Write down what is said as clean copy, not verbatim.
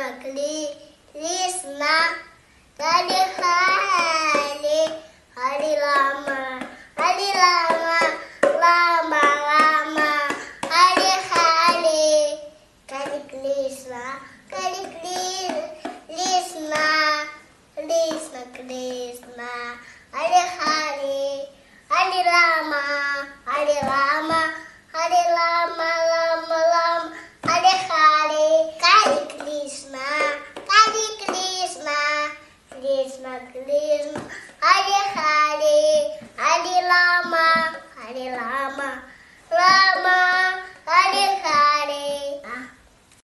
Krishna, Hari Hari, Hari Rama, Rama Rama, Hari Hari, Hari Krishna, Krishna, Krishna Krishna, Hari Hari, Hari Rama,